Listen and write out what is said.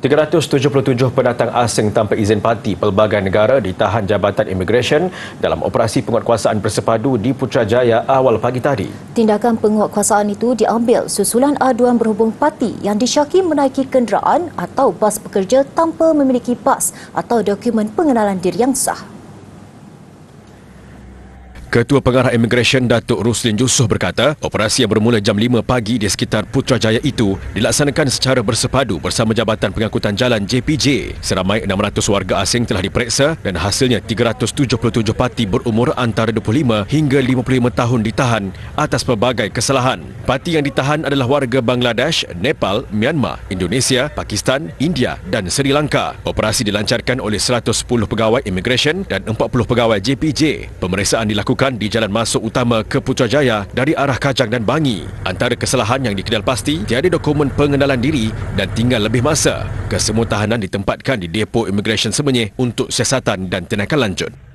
377 pendatang asing tanpa izin parti pelbagai negara ditahan Jabatan Imigresen dalam operasi penguatkuasaan bersepadu di Putrajaya awal pagi tadi. Tindakan penguatkuasaan itu diambil susulan aduan berhubung parti yang disyaki menaiki kenderaan atau bas pekerja tanpa memiliki pas atau dokumen pengenalan diri yang sah. Ketua Pengarah Imigresen Datuk Ruslin Yusof berkata, operasi yang bermula jam 5 pagi di sekitar Putrajaya itu dilaksanakan secara bersepadu bersama Jabatan Pengangkutan Jalan JPJ. Seramai 600 warga asing telah diperiksa dan hasilnya 377 parti berumur antara 25 hingga 55 tahun ditahan atas pelbagai kesalahan. Parti yang ditahan adalah warga Bangladesh, Nepal, Myanmar, Indonesia, Pakistan, India dan Sri Lanka. Operasi dilancarkan oleh 110 pegawai imigresen dan 40 pegawai JPJ. Pemeriksaan dilakukan di jalan masuk utama ke Putrajaya dari arah Kajang dan Bangi. Antara kesalahan yang dikenal pasti, tiada dokumen pengenalan diri dan tinggal lebih masa. Kesemua tahanan ditempatkan di depo imigresen Semenyih untuk siasatan dan tindakan lanjut.